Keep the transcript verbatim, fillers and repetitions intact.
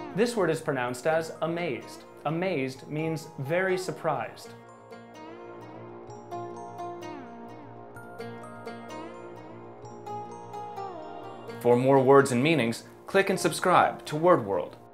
This word is pronounced as amazed. Amazed means very surprised. For more words and meanings, click and subscribe to Word World.